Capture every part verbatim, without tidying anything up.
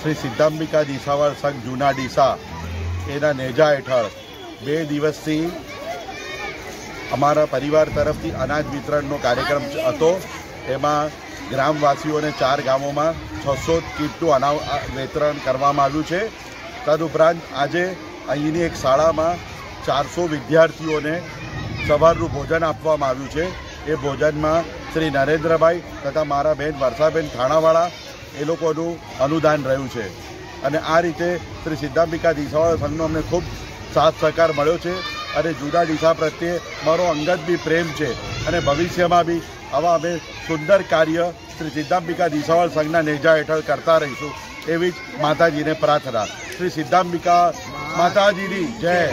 श्री सिद्धांबिका दिसावळ संघ जूना डीसा एना नेजा हेठळ बे दिवसथी अमारा परिवार तरफथी अनाज वितरणनो कार्यक्रम हतो। एमां ग्रामवासीओने चार गामोमां छसो किटનું अनाज वितरण करवामां આવ્યું છે। तदुपरांत આજે અહીંની એક શાળામાં ચારસો વિદ્યાર્થીઓને સવારનું ભોજન આપવામાં આવ્યું છે। એ ભોજનમાં શ્રી નરેન્દ્રભાઈ તથા મારા બહેન વર્ષાબેન થાણાવાળા એ લોકોનું અનુદાન રહ્યું છે અને આ રીતે શ્રી સિદ્ધાંબિકા દિસાવળ સંઘનો અમને ખૂબ સાથ સહકાર મળ્યો છે અને જૂના ડીસા પ્રત્યે મારો અંગત બી પ્રેમ છે અને ભવિષ્યમાં બી આવા અમે સુંદર કાર્ય શ્રી સિદ્ધાંબિકા દિસાવળ સંઘના નેજા હેઠળ કરતા રહીશું એવી જ માતાજીને પ્રાર્થના। श्री सिद्धांबिका माताजीनी जय।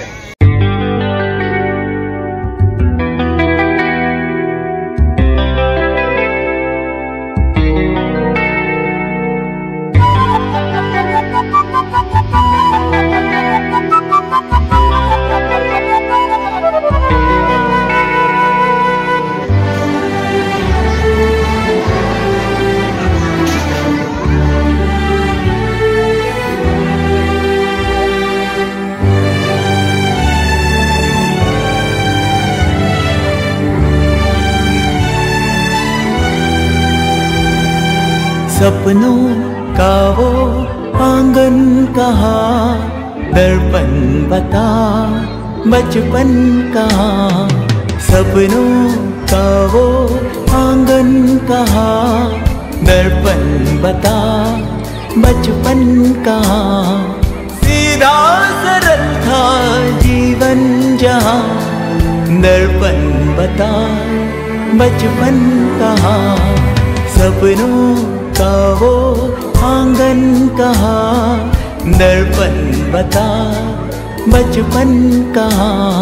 सपनों का वो आंगन कहाँ, दर्पण बता बचपन कहाँ। सपनों का वो आंगन कहाँ, दर्पण बता बचपन कहाँ। सीधा सरल था जीवन जहाँ, दर्पण बता बचपन कहाँ। सपनों का वो आंगन कहाँ, दर्पण बता बचपन कहाँ।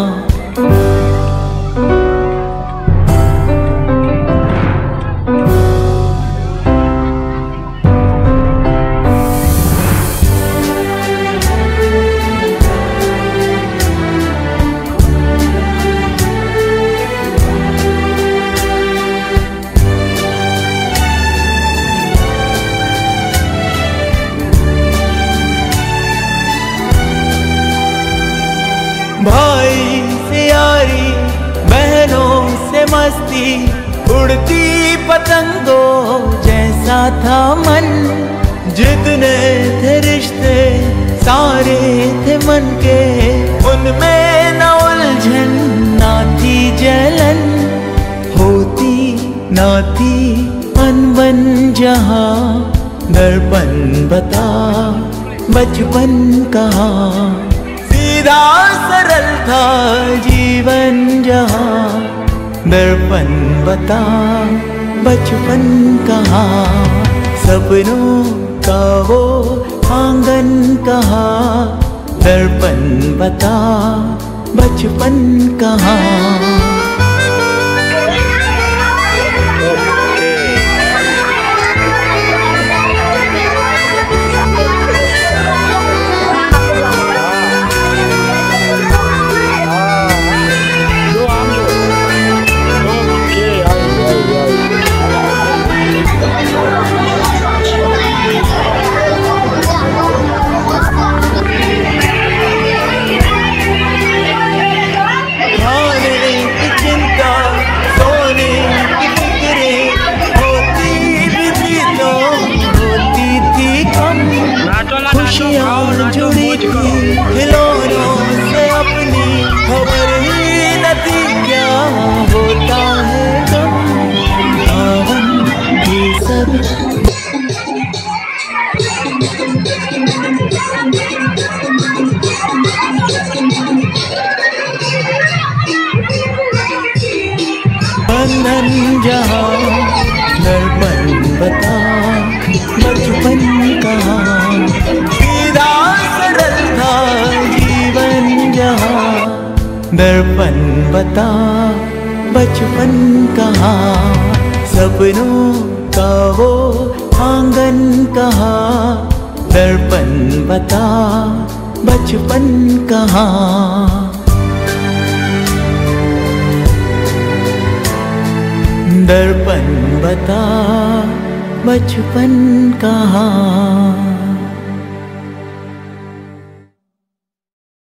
भाई से यारी, बहनों से मस्ती, उड़ती पतंगों जैसा था मन। जितने थे रिश्ते सारे थे मन के, उनमें न उलझन ना थी जलन। होती ना थी अनबन जहाँ, दर्पण बता बचपन कहाँ। सीधा सरल था जीवन जहाँ, दर्पण बता बचपन कहाँ। सपनों का वो आंगन कहाँ, दर्पण बता बचपन कहाँ। खुशियाँ जुड़ी थी खिलौनों से अपनी, खबर ही न थी क्या होता है गम। आवन ये सब बंधन जहाँ, दर्पण बता बचपन कहाँ। सीधा सरल था जीवन जहाँ, दर्पण बता बचपन कहाँ। सपनों का वो आंगन कहाँ, दर्पण बता बचपन कहाँ। दर्पण बता बचपन कहाँ।